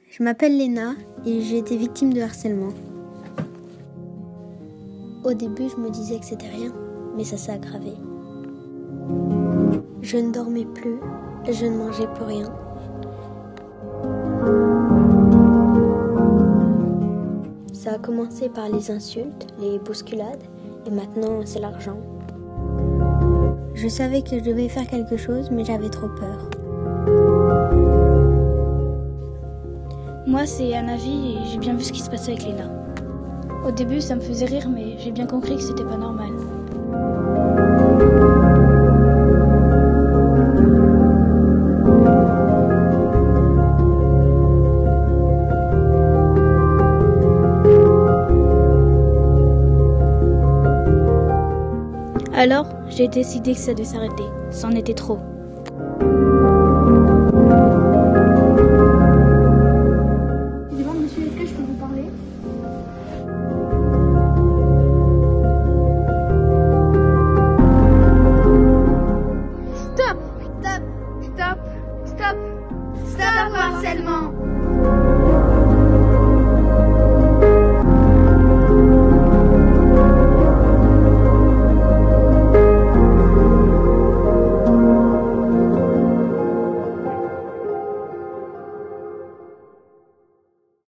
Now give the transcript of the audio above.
Je m'appelle Léna et j'ai été victime de harcèlement. Au début, je me disais que c'était rien, mais ça s'est aggravé. Je ne dormais plus, je ne mangeais plus rien. Ça a commencé par les insultes, les bousculades, et maintenant c'est l'argent. Je savais que je devais faire quelque chose, mais j'avais trop peur. Moi, c'est Anavi et j'ai bien vu ce qui se passait avec Léna. Au début, ça me faisait rire, mais j'ai bien compris que c'était pas normal. Alors, j'ai décidé que ça devait s'arrêter. C'en était trop.